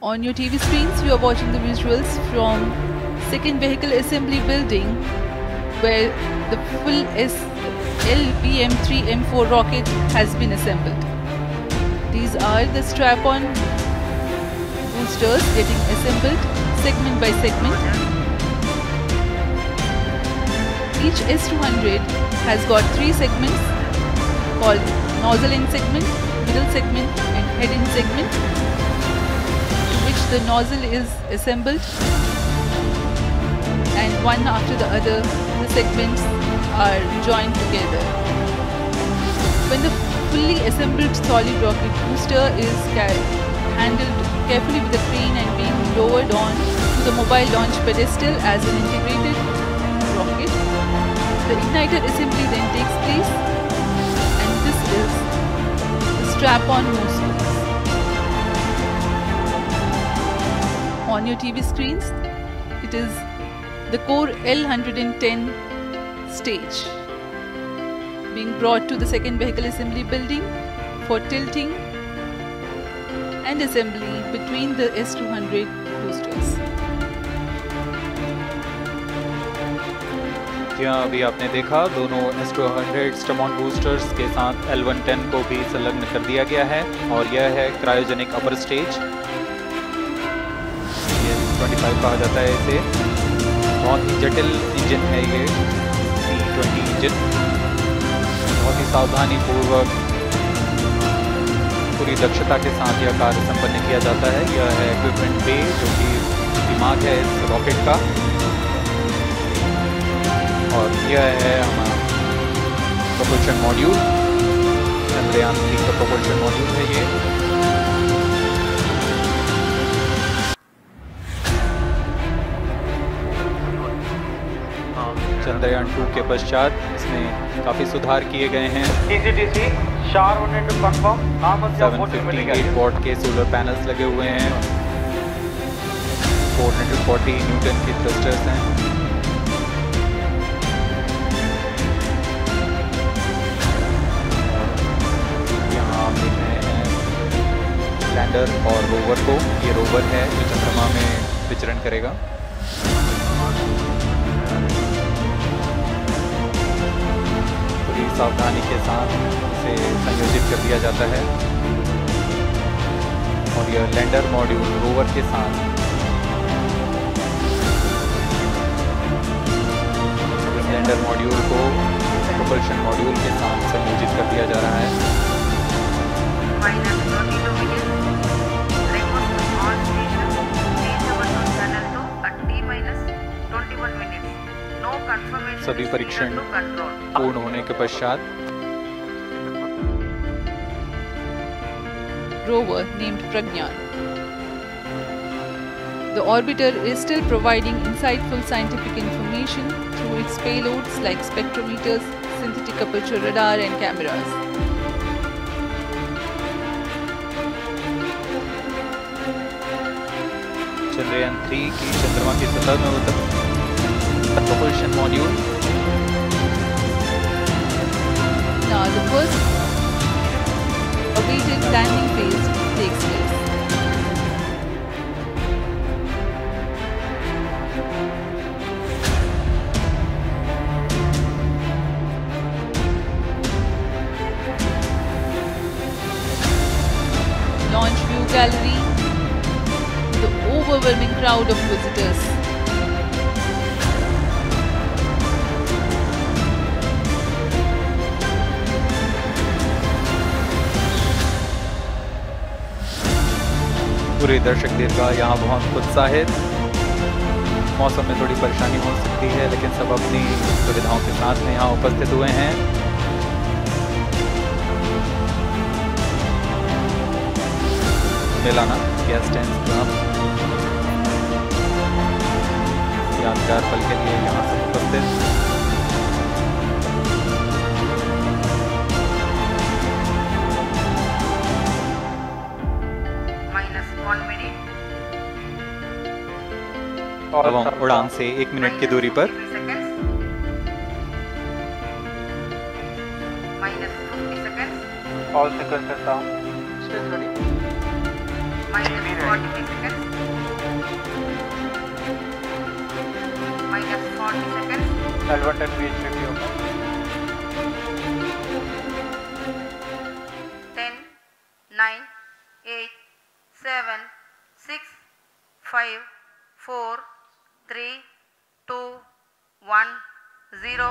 On your TV screens, you are watching the visuals from second vehicle assembly building, where the full LVM-3M4 rocket has been assembled. These are the strap-on boosters getting assembled segment by segment. Each S200 has got 3 segments called nozzle end segment, middle segment and head end segment, to which the nozzle is assembled, and one after the other the segments are joined together. When the fully assembled solid rocket booster is handled carefully with a crane and being lowered on to the mobile launch pedestal as an integrated rocket, the igniter assembly then takes place, and this is the strap-on nozzles. On your TV screens, it is the core L110 stage being brought to the second vehicle assembly building for tilting and assembly between the S200 boosters. यहाँ अभी आपने देखा दोनों S200 स्टमॉन boosters के साथ L110 को भी संलग्न कर दिया गया है, और यह है क्रायोजेनिक अपर स्टेज। ये 25 कहा जाता है इसे। बहुत ही जटिल इंजन है ये C20 इंजन। बहुत ही सावधानी पूर्वक पूरी दक्षता के साथ यह कार्य संपन्न किया जाता है। यह है इक्विपमेंट बे, जो कि दिमाग है इस रॉकेट का, और यह है हमारा प्रोपल्शन मॉड्यूल। चंद्रयान 3 का प्रोपल्शन मॉड्यूल है ये। चंद्रयान 2 के पश्चात इसमें काफी सुधार किए गए हैं। 758 वॉट के सोलर पैनल्स लगे हुए हैं। 440 न्यूटन के थ्रस्टर्स हैं। यहाँ आप देख रहे हैं लैंडर और रोवर को। ये रोवर है जो चंद्रमा में विचरण करेगा। सावधानी के साथ इसे संयोजित कर दिया जाता है, और यह लैंडर मॉड्यूल रोवर के साथ इस लैंडर मॉड्यूल को प्रोपल्शन मॉड्यूल के साथ संयोजित कर दिया जा रहा है। सभी परीक्षण पूर्ण होने के पश्चात rover named Pragyan. The orbiter is still providing insightful scientific information through its payloads like spectrometers, synthetic aperture radar and cameras. Chandrayaan 3 की चंद्रमा की सतह में propulsion module. Now the first awaited landing phase takes place. Launch view gallery, the overwhelming crowd of visitors. पूरे दर्शक दीर्घा यहाँ बहुत उत्साहित। मौसम में थोड़ी परेशानी हो सकती है, लेकिन सब अपनी सुविधाओं के साथ में यहाँ उपस्थित हुए हैं। मिलाना गैस टैंक क्लब यादगार पल के लिए यहाँ सब उपस्थित। अब हम उड़ान से 1 मिनट की दूरी पर All sequences down. Still ready. -43 seconds. L110 VH50 open. 10, 9, 8, 7, 6, 5, 4, 3, 2, 1, 0.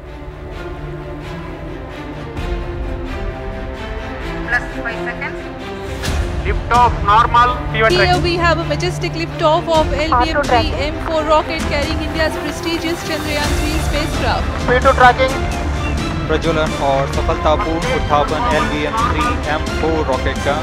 Plus 5 seconds. Lift off normal. Here we have a majestic liftoff of LVM-3 M4 rocket carrying India's prestigious Chandrayaan-3 spacecraft. P2 tracking. प्रज्वलन और सफलतापूर्ण उत्थापन LVM-3 M4 rocket का।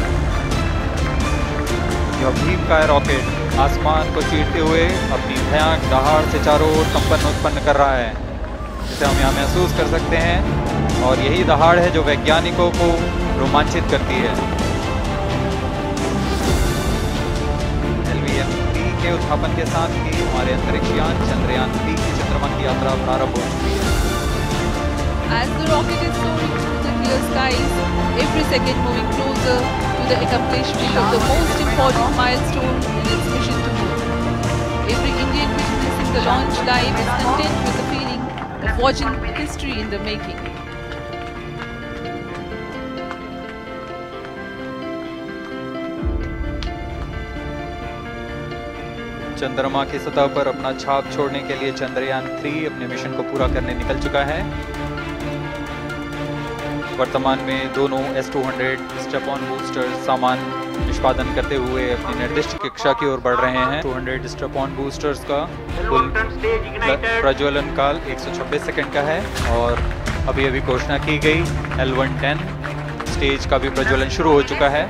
यह भीमकाय rocket आसमान को चीरते हुए अपनी भयानक दहाड़ से चारों ओर कंपन उत्पन्न कर रहा है, जिसे हम यहाँ महसूस कर सकते हैं। और यही दहाड़ है जो वैज्ञानिकों को रोमांचित करती है। LVM-3 के उत्थापन के साथ ही हमारे अंतरिक्ष यान चंद्रयान-3 की चंद्रमा की यात्रा प्रारंभ हो चुकी है। As the rocket is soaring through the clear skies, every second moving closer to the accomplishment of the most important milestone in its mission to moon. Every Indian witnessing the launch live is content with the feeling of watching history in the making. चंद्रमा की सतह पर अपना छाप छोड़ने के लिए चंद्रयान-3 अपने मिशन को पूरा करने निकल चुका है। वर्तमान में दोनों S-200 स्टेप-ऑन बूस्टर सामान निष्पादन करते हुए अपनी निर्दिष्ट कक्षा की ओर बढ़ रहे हैं। 200 स्टेप-ऑन बूस्टर्स का कुल प्रज्वलन काल 126 सेकंड का है और अभी घोषणा की गई L110 स्टेज का भी प्रज्वलन शुरू हो चुका है।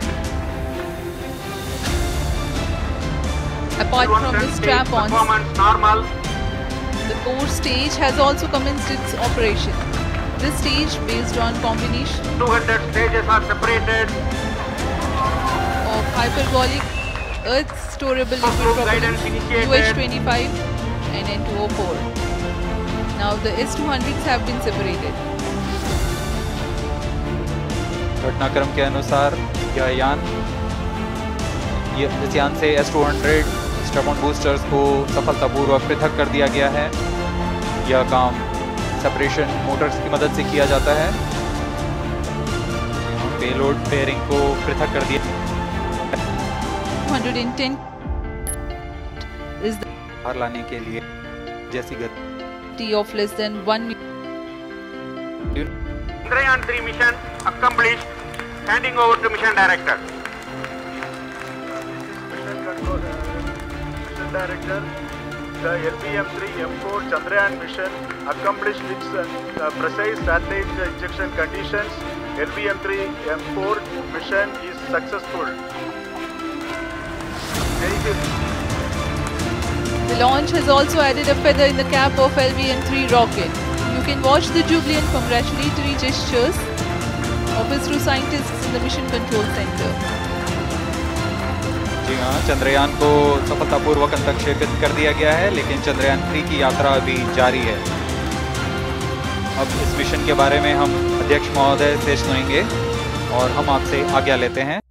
Apart from the strap-ons, the core stage has also commenced its operation. This stage, based on combination 200 stages are separated of hyperbolic Earth storable liquid propellant UH-25 and N2O4. Now the S-200s have been separated. घटनाक्रम के अनुसार इस यान से S-200 step-on boosters को सफलतापूर्वक पृथक कर दिया गया है। यह काम सेपरेशन मोटर्स की मदद से किया जाता है। पेलोड पेयरिंग को पृथक कर दिया। 210 is the बाहर लाने के लिए जैसी गति of less than 1 minute. Chandrayaan-3 mission accomplished. Handing over to mission director. Mission Director, the LVM-3 M4 Chandrayaan mission accomplished its precise satellite injection conditions. LVM-3 M4 mission is successful. The launch has also added a feather in the cap of LVM-3 rocket. You can watch the jubilant congratulatory gestures of ISRO scientists in the Mission Control Center. जी हाँ, चंद्रयान को सफलतापूर्वक अंतरिक्षेपित कर दिया गया है, लेकिन चंद्रयान-3 की यात्रा अभी जारी है। अब इस मिशन के बारे में हम अध्यक्ष महोदय से सुनेंगे और हम आपसे आज्ञा लेते हैं।